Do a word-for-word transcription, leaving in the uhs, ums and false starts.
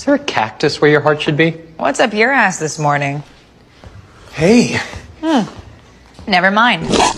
there a cactus where your heart should be? What's up your ass this morning? Hey. Hmm. Never mind.